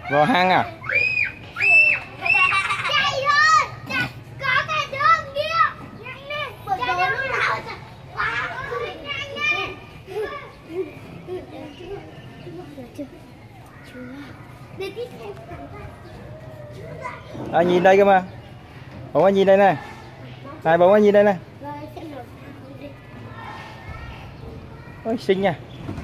Vào hang à? À, nhìn đây cơ mà. Bóng anh nhìn đây này. Này bóng anh nhìn đây này. Ôi xinh nha.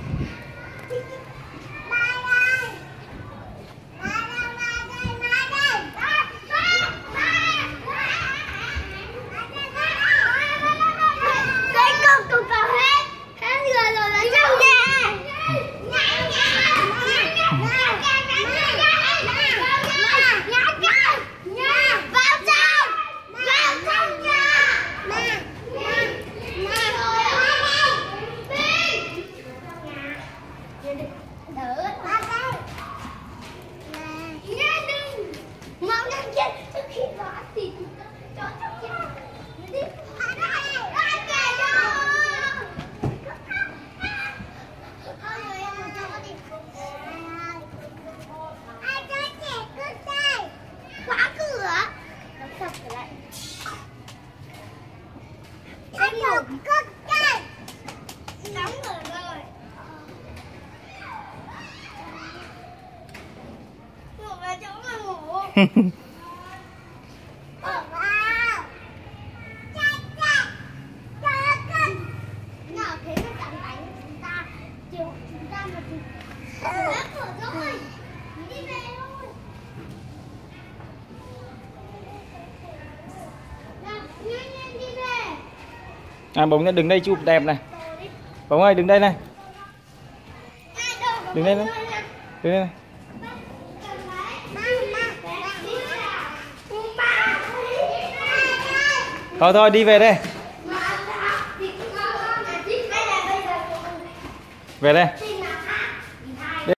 À, bóng đứng đây chụp đẹp này. Bóng ơi đứng đây này. Đứng đây này. Đứng đây này. Thôi thôi đi về đây. Về đây.